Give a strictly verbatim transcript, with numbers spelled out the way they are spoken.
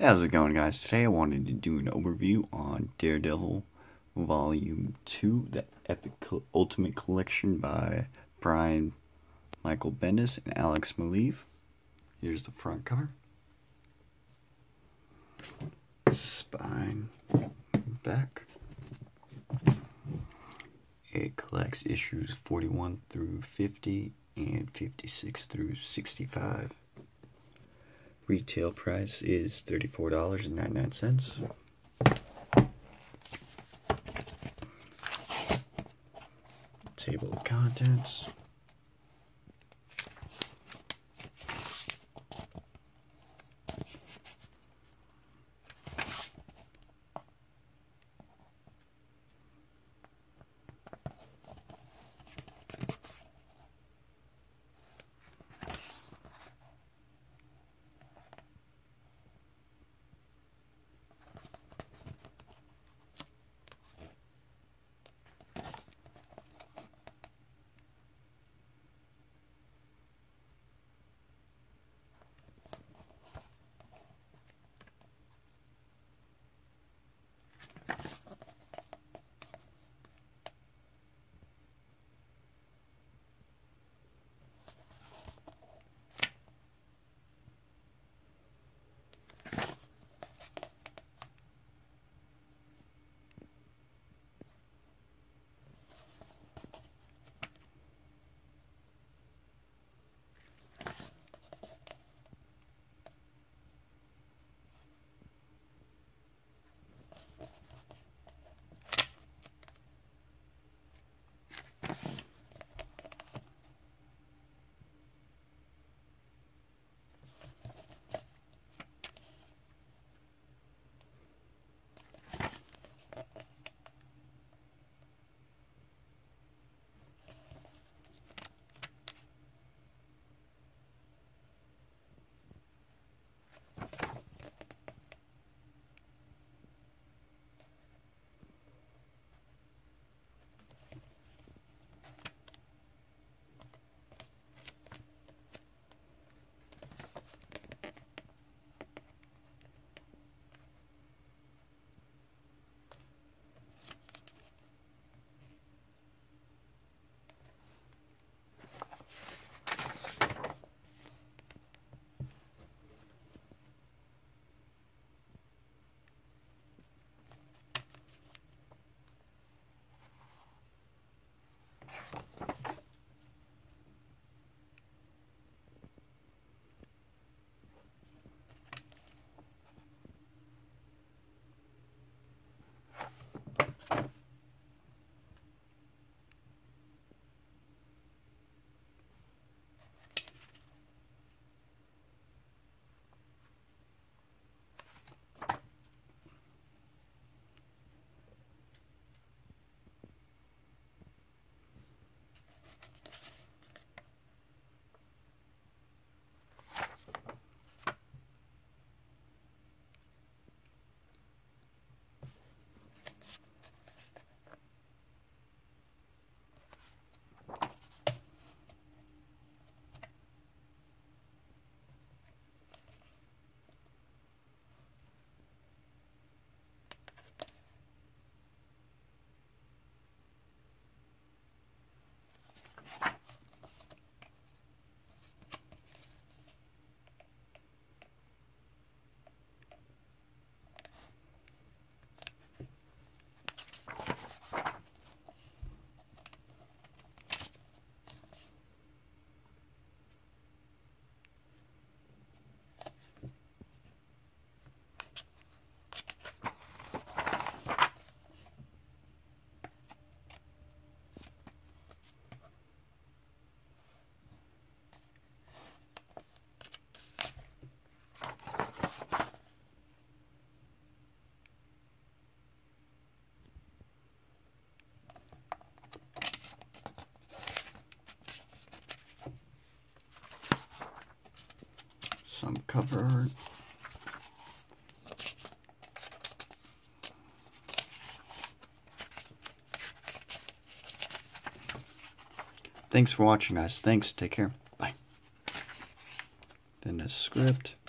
How's it going, guys? Today I wanted to do an overview on Daredevil Volume two, the Epic Ultimate Collection by Brian Michael Bendis and Alex Maleev. Here's the front cover. Spine, back. It collects issues forty-one through fifty and fifty-six through sixty-five. Retail price is thirty-four dollars and ninety-nine cents. Table of contents. Some cover art. Thanks for watching, guys. Thanks. Take care. Bye. Then a script.